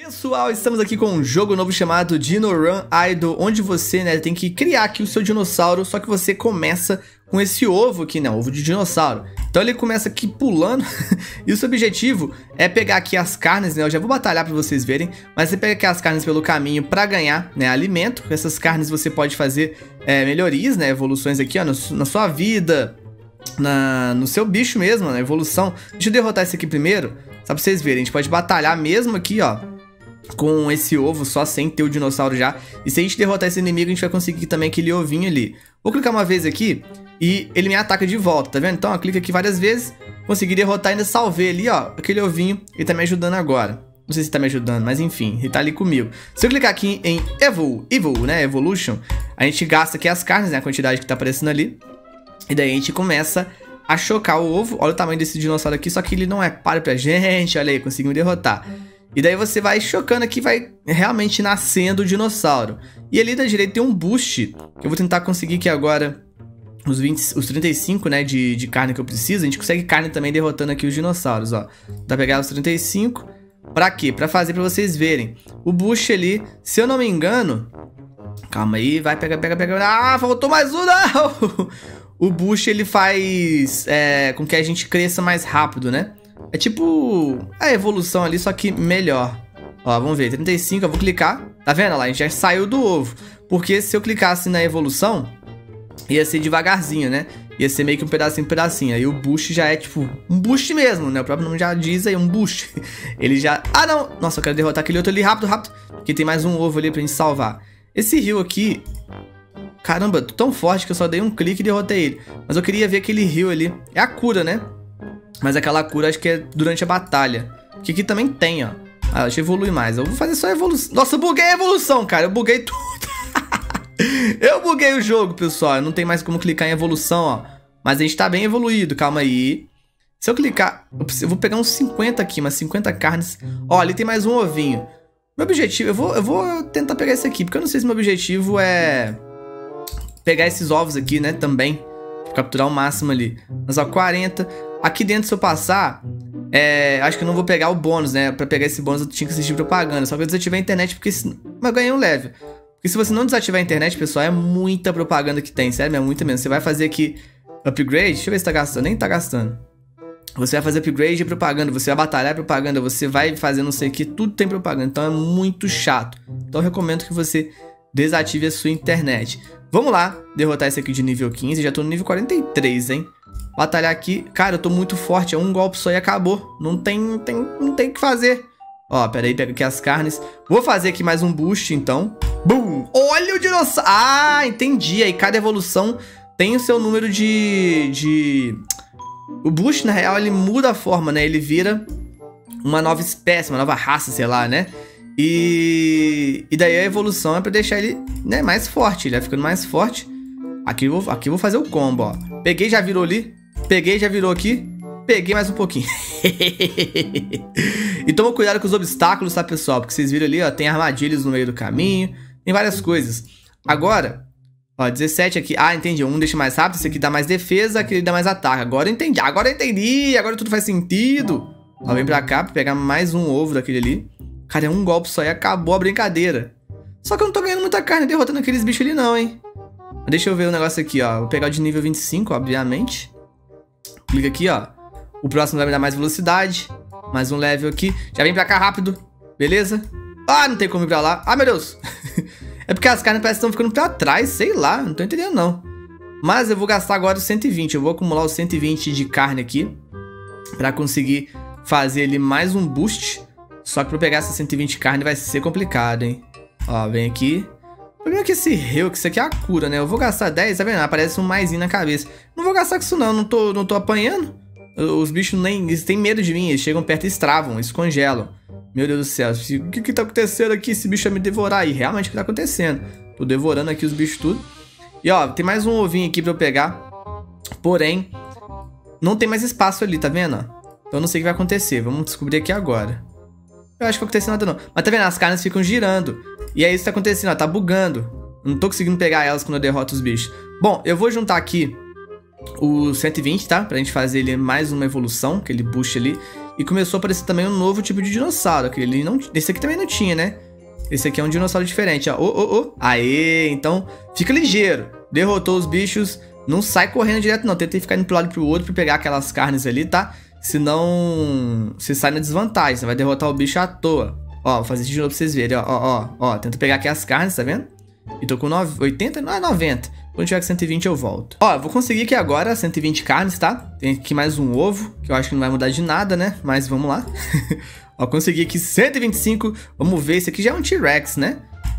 Pessoal, estamos aqui com um jogo novo chamado Dino Run Idle, onde você, né, tem que criar aqui o seu dinossauro, só que você começa com esse ovo aqui, né, ovo de dinossauro. Então ele começa aqui pulando e o seu objetivo é pegar aqui as carnes, né, eu já vou batalhar para vocês verem, mas você pega aqui as carnes pelo caminho para ganhar, né, alimento. Com essas carnes você pode fazer melhorias, né, evoluções aqui, ó, na sua vida, no seu bicho mesmo, na evolução. Deixa eu derrotar esse aqui primeiro, só pra vocês verem, a gente pode batalhar mesmo aqui, ó, com esse ovo, só sem ter o dinossauro já. E se a gente derrotar esse inimigo, a gente vai conseguir também aquele ovinho ali. Vou clicar uma vez aqui e ele me ataca de volta, tá vendo? Então, ó, clica aqui várias vezes, consegui derrotar e ainda salvei ali, ó, aquele ovinho. Ele tá me ajudando agora. Não sei se tá me ajudando, mas enfim, ele tá ali comigo. Se eu clicar aqui em Evil, né, Evolution, a gente gasta aqui as carnes, né, a quantidade que tá aparecendo ali. E daí a gente começa a chocar o ovo. Olha o tamanho desse dinossauro aqui, só que ele não é páreo pra gente. Olha aí, conseguimos derrotar. E daí você vai chocando aqui, vai realmente nascendo o dinossauro. E ali da direita tem um boost, que eu vou tentar conseguir aqui agora os 35, né, de carne que eu preciso. A gente consegue carne também derrotando aqui os dinossauros, ó. Dá pra pegar os 35. Pra quê? Pra fazer pra vocês verem. O boost ali, se eu não me engano... Calma aí, vai, pega. Ah, faltou mais um, não! O boost, ele faz com que a gente cresça mais rápido, né? É tipo a evolução ali, só que melhor. Ó, vamos ver, 35, eu vou clicar. Tá vendo lá? A gente já saiu do ovo. Porque se eu clicasse na evolução, ia ser devagarzinho, né? Ia ser meio que um pedacinho. Aí o boost já é tipo um boost mesmo, né? O próprio nome já diz aí, um boost. Ele já... Ah, não! Nossa, eu quero derrotar aquele outro ali rápido. Porque tem mais um ovo ali pra gente salvar. Esse rio aqui... Caramba, tô tão forte que eu só dei um clique e derrotei ele. Mas eu queria ver aquele rio ali. É a cura, né? Mas aquela cura acho que é durante a batalha. Que aqui também tem, ó. Ah, deixa eu evoluir mais. Eu vou fazer só a evolução. Nossa, eu buguei a evolução, cara. Eu buguei tudo. Eu buguei o jogo, pessoal. Não tem mais como clicar em evolução, ó. Mas a gente tá bem evoluído. Calma aí. Se eu clicar... Eu vou pegar uns 50 aqui, umas 50 carnes. Ó, ali tem mais um ovinho. Meu objetivo... Eu vou tentar pegar esse aqui. Porque eu não sei se meu objetivo é... pegar esses ovos aqui, né, também. Capturar o máximo ali. Mas ó, 40... Aqui dentro, se eu passar, acho que eu não vou pegar o bônus, né? Pra pegar esse bônus eu tinha que assistir propaganda. Só que eu desativei a internet porque... Mas eu ganhei um level. Porque se você não desativar a internet, pessoal, é muita propaganda que tem. Sério, é muita mesmo. Você vai fazer aqui upgrade. Deixa eu ver se tá gastando. Nem tá gastando. Você vai fazer upgrade e propaganda. Você vai batalhar propaganda. Você vai fazer não sei o que. Tudo tem propaganda. Então é muito chato. Então eu recomendo que você desative a sua internet. Vamos lá. Derrotar esse aqui de nível 15. Já tô no nível 43, hein? Batalhar aqui. Cara, eu tô muito forte. É um golpe só e acabou. Não tem o que fazer. Ó, pera aí. Pega aqui as carnes. Vou fazer aqui mais um boost, então. Bum! Olha o dinossauro. Ah, entendi. Aí cada evolução tem o seu número de... O boost, na real, ele muda a forma, né? Ele vira uma nova espécie, uma nova raça, sei lá, né? E daí a evolução é pra deixar ele, né, mais forte. Ele vai ficando mais forte. Aqui eu vou fazer o combo, ó. Peguei, já virou ali. Peguei, já virou aqui. Peguei mais um pouquinho. E toma cuidado com os obstáculos, tá, pessoal? Porque vocês viram ali, ó, tem armadilhas no meio do caminho. Tem várias coisas. Agora, ó, 17 aqui. Ah, entendi. Um deixa mais rápido, esse aqui dá mais defesa, aquele dá mais ataque. Agora eu entendi. Agora tudo faz sentido. Ó, vem pra cá pra pegar mais um ovo daquele ali. Cara, é um golpe só e acabou a brincadeira. Só que eu não tô ganhando muita carne derrotando aqueles bichos ali não, hein. Deixa eu ver o negócio aqui, ó. Vou pegar o de nível 25, obviamente. Clica aqui, ó. O próximo vai me dar mais velocidade. Mais um level aqui. Já vem pra cá rápido. Beleza? Ah, não tem como ir pra lá. Ah, meu Deus. É porque as carnes parecem que estão ficando pra trás. Sei lá, não tô entendendo não. Mas eu vou gastar agora os 120. Eu vou acumular os 120 de carne aqui. Pra conseguir fazer ali mais um boost. Só que pra eu pegar essas 120 de carne vai ser complicado, hein. Ó, vem aqui. O problema é que esse rio, que isso aqui é a cura, né? Eu vou gastar 10, tá vendo? Aparece um maisinho na cabeça. Não vou gastar com isso não, não tô apanhando. Os bichos eles têm medo de mim, eles chegam perto e estravam, eles congelam. Meu Deus do céu, o que tá acontecendo aqui? Esse bicho vai me devorar. E realmente o que tá acontecendo? Tô devorando aqui os bichos tudo. E ó, tem mais um ovinho aqui pra eu pegar. Porém, não tem mais espaço ali, tá vendo? Então eu não sei o que vai acontecer, vamos descobrir aqui agora. Eu acho que não vai acontecer nada não. Mas tá vendo? As carnes ficam girando. E é isso que tá acontecendo, ó. Tá bugando. Eu não tô conseguindo pegar elas quando eu derroto os bichos. Bom, eu vou juntar aqui o 120, tá? Pra gente fazer ele mais uma evolução, aquele boost ali. E começou a aparecer também um novo tipo de dinossauro. Que ele não, esse aqui também não tinha, né? Esse aqui é um dinossauro diferente, ó. Aê, então fica ligeiro. Derrotou os bichos. Não sai correndo direto, não. Tenta ficar indo pro lado e pro outro pra pegar aquelas carnes ali, tá? Senão você sai na desvantagem. Você vai derrotar o bicho à toa. Ó, vou fazer isso de novo pra vocês verem, ó. Tenta pegar aqui as carnes, tá vendo? E tô com 80, não é 90. Quando tiver com 120 eu volto. Ó, eu vou conseguir aqui agora 120 carnes, tá? Tem aqui mais um ovo, que eu acho que não vai mudar de nada, né? Mas vamos lá. Ó, consegui aqui 125. Vamos ver, esse aqui já é um T-Rex, né?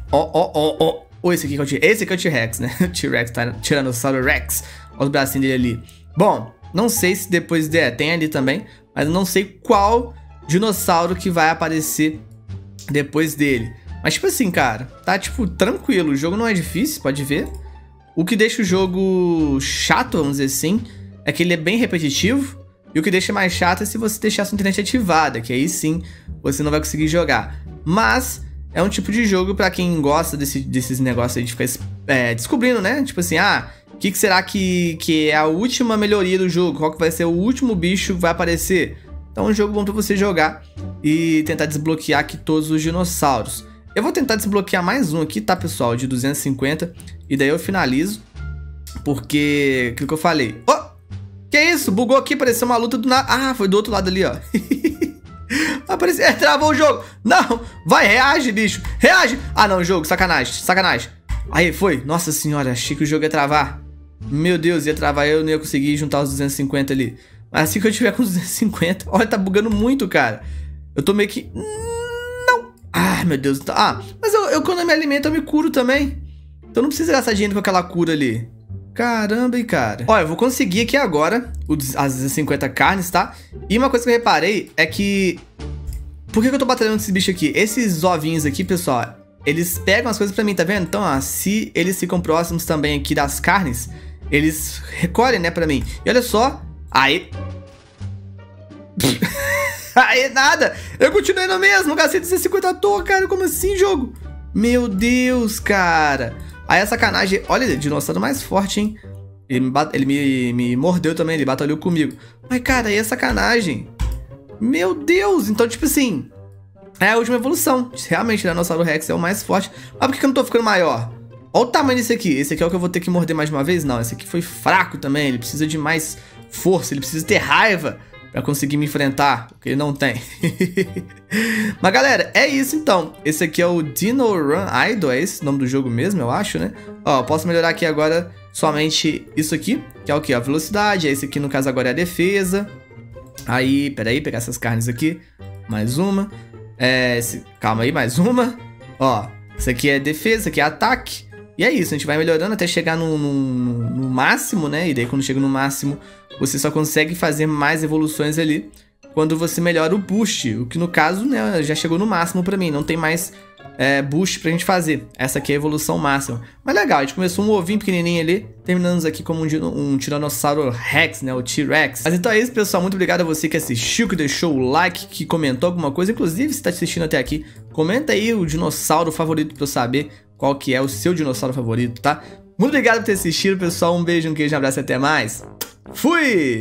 Ó. Esse aqui é o T-Rex, né? O T-Rex, tá? Tiranossauro Rex. Olha os bracinhos dele ali. Bom, não sei se depois... tem ali também. Mas eu não sei qual dinossauro que vai aparecer depois dele. Mas, tipo assim, cara, tá, tipo, tranquilo. O jogo não é difícil, pode ver. O que deixa o jogo chato, vamos dizer assim, é que ele é bem repetitivo. E o que deixa mais chato é se você deixar a sua internet ativada, que aí sim você não vai conseguir jogar. Mas é um tipo de jogo pra quem gosta desses negócios aí de ficar descobrindo, né? Tipo assim, o que será que é a última melhoria do jogo? Qual que vai ser o último bicho que vai aparecer? Então é um jogo bom pra você jogar e tentar desbloquear aqui todos os dinossauros. Eu vou tentar desbloquear mais um aqui, tá, pessoal? De 250. E daí eu finalizo. Porque... aquilo que eu falei. Que isso? Bugou aqui, pareceu uma luta do nada. Foi do outro lado ali, ó. Apareceu... travou o jogo. Não! Vai, reage, bicho. Reage! Não, jogo. Sacanagem. Aí, foi. Nossa senhora, achei que o jogo ia travar. Meu Deus, ia travar. Eu não ia conseguir juntar os 250 ali. Mas assim que eu tiver com os 250... Olha, tá bugando muito, cara. Eu tô meio que... meu Deus. Mas eu quando eu me alimento, eu me curo também. Então não precisa gastar dinheiro com aquela cura ali. Caramba, hein, cara. Ó, eu vou conseguir aqui agora as 50 carnes, tá? E uma coisa que eu reparei é que... Por que eu tô batalhando com esse bicho aqui? Esses ovinhos aqui, pessoal, eles pegam as coisas pra mim, tá vendo? Então, se eles ficam próximos também aqui das carnes, eles recolhem, né, pra mim. E olha só. Aí... Aí, nada. Eu continuei no mesmo. Gastei 250 à toa, cara. Como assim, jogo? Meu Deus, cara. Aí é sacanagem. Olha, dinossauro mais forte, hein? Ele me mordeu também. Ele batalhou comigo. Mas, cara, aí é sacanagem. Meu Deus. Então, tipo assim... é a última evolução. Realmente, o Tiranossauro Rex é o mais forte. Mas por que eu não tô ficando maior? Olha o tamanho desse aqui. Esse aqui é o que eu vou ter que morder mais uma vez? Não, esse aqui foi fraco também. Ele precisa de mais força. Ele precisa ter raiva pra conseguir me enfrentar, porque ele não tem. Mas galera, é isso então. Esse aqui é o Dino Run Idle, é esse o nome do jogo mesmo, eu acho, né? Ó, posso melhorar aqui agora somente isso aqui, que é o que? A velocidade. Esse aqui no caso agora é a defesa. Aí, peraí, pegar essas carnes aqui. Mais uma. Calma aí, mais uma. Ó, isso aqui é defesa, isso aqui é ataque. E é isso, a gente vai melhorando até chegar no máximo, né? E daí quando chega no máximo, você só consegue fazer mais evoluções ali quando você melhora o boost. O que no caso, né, já chegou no máximo pra mim. Não tem mais boost pra gente fazer. Essa aqui é a evolução máxima. Mas legal, a gente começou um ovinho pequenininho ali. Terminamos aqui como um Tiranossauro Rex, né? O T-Rex. Mas então é isso, pessoal. Muito obrigado a você que assistiu, que deixou o like, que comentou alguma coisa. Inclusive, se tá assistindo até aqui, comenta aí o dinossauro favorito pra eu saber qual que é o seu dinossauro favorito, tá? Muito obrigado por ter assistido, pessoal. Um beijo, um queijo, um abraço e até mais. Fui!